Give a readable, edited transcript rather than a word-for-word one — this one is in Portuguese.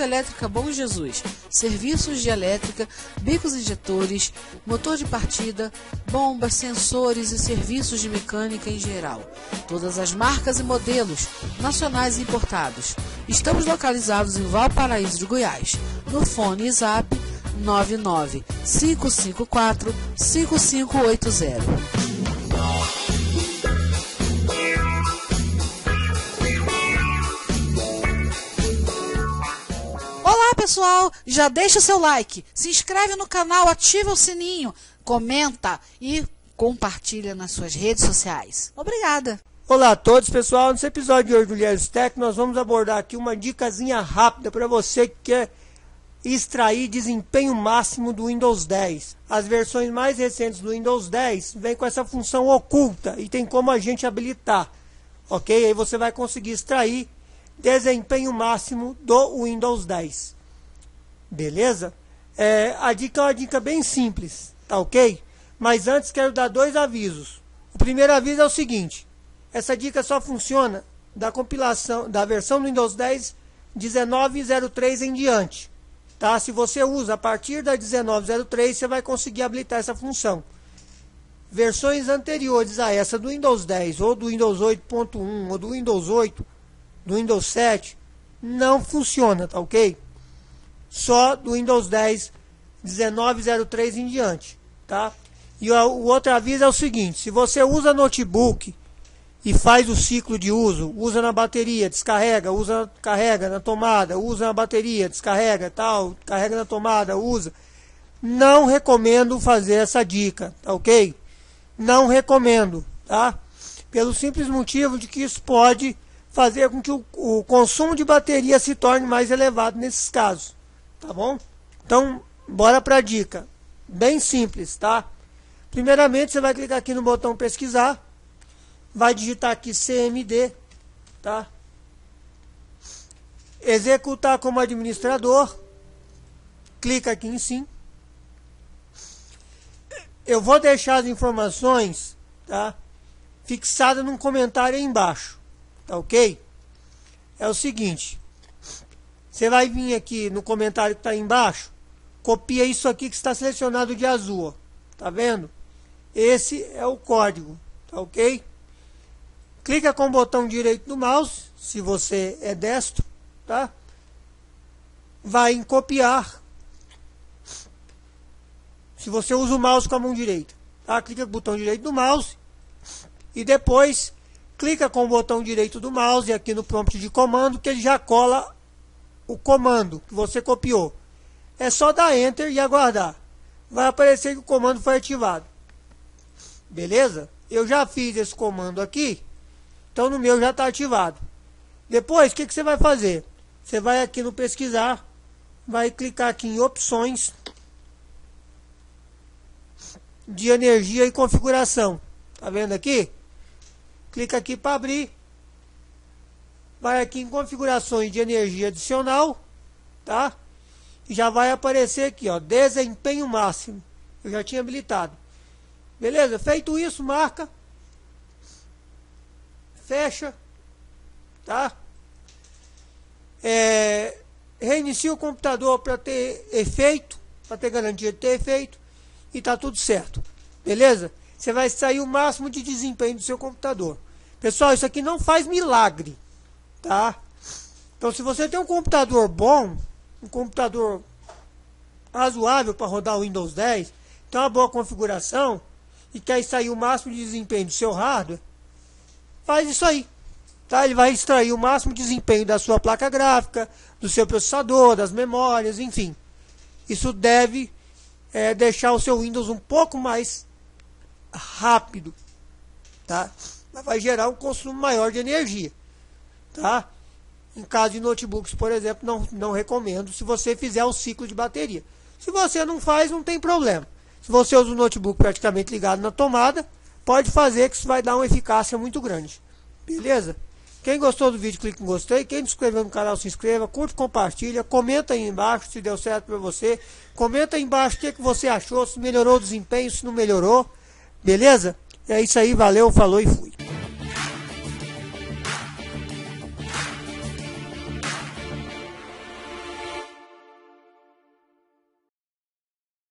Autoelétrica Bom Jesus, serviços de elétrica, bicos injetores, motor de partida, bombas, sensores e serviços de mecânica em geral. Todas as marcas e modelos, nacionais e importados. Estamos localizados em Valparaíso de Goiás, no fone Zap 99-554-5580. Olá pessoal, já deixa o seu like, se inscreve no canal, ativa o sininho, comenta e compartilha nas suas redes sociais. Obrigada! Olá a todos pessoal, nesse episódio de hoje do Lieres Tech nós vamos abordar aqui uma dicasinha rápida para você que quer extrair desempenho máximo do Windows 10. As versões mais recentes do Windows 10 vêm com essa função oculta e tem como a gente habilitar, ok? Aí você vai conseguir extrair desempenho máximo do Windows 10, beleza? A dica é uma dica bem simples, tá ok? Mas antes quero dar dois avisos. O primeiro aviso é o seguinte: essa dica só funciona da compilação da versão do Windows 10 19.03 em diante, tá? Se você usa a partir da 19.03, você vai conseguir habilitar essa função. Versões anteriores a essa do Windows 10 ou do Windows 8.1 ou do Windows 8, do Windows 7, não funciona, tá ok? Só do Windows 10 19.03 em diante, tá? E o outro aviso é o seguinte: se você usa notebook e faz o ciclo de uso, usa na bateria, descarrega, usa, carrega na tomada, usa na bateria, descarrega, tal, carrega na tomada, usa, não recomendo fazer essa dica, tá ok? Não recomendo, tá? Pelo simples motivo de que isso pode fazer com que o consumo de bateria se torne mais elevado nesses casos, tá bom? Então, bora para a dica, bem simples, tá? Primeiramente, você vai clicar aqui no botão pesquisar, vai digitar aqui CMD, tá? Executar como administrador, clica aqui em sim. Eu vou deixar as informações, tá, fixadas num comentário aí embaixo, tá ok? É o seguinte: você vai vir aqui no comentário que está aí embaixo, copia isso aqui que está selecionado de azul, ó, tá vendo? Esse é o código, tá ok? Clica com o botão direito do mouse, se você é destro, tá? Vai em copiar, se você usa o mouse com a mão direita, tá? Clica com o botão direito do mouse e depois clica com o botão direito do mouse aqui no prompt de comando, que ele já cola o comando que você copiou. É só dar Enter e aguardar. Vai aparecer que o comando foi ativado. Beleza? Eu já fiz esse comando aqui, então no meu já está ativado. Depois, o que você vai fazer? Você vai aqui no pesquisar, vai clicar aqui em opções de energia e configuração. Tá vendo aqui? Clica aqui para abrir. Vai aqui em configurações de energia adicional, tá? E já vai aparecer aqui, ó, desempenho máximo. Eu já tinha habilitado. Beleza? Feito isso, marca, fecha, tá? Reinicia o computador para ter efeito, para ter garantia de ter efeito, e tá tudo certo. Beleza? Você vai sair o máximo de desempenho do seu computador. Pessoal, isso aqui não faz milagre, tá? Então, se você tem um computador bom, um computador razoável para rodar o Windows 10, tem uma boa configuração e quer sair o máximo de desempenho do seu hardware, faz isso aí, tá? Ele vai extrair o máximo de desempenho da sua placa gráfica, do seu processador, das memórias, enfim. Isso deve deixar o seu Windows um pouco mais rápido, tá? Mas vai gerar um consumo maior de energia, tá? Em caso de notebooks, por exemplo, não recomendo se você fizer o ciclo de bateria. Se você não faz, não tem problema. Se você usa o notebook praticamente ligado na tomada, pode fazer, que isso vai dar uma eficácia muito grande. Beleza? Quem gostou do vídeo, clique em gostei. Quem não se inscreveu no canal, se inscreva. Curte, compartilha. Comenta aí embaixo se deu certo para você. Comenta aí embaixo o que você achou, se melhorou o desempenho, se não melhorou. Beleza? É isso aí, valeu, falou e fui.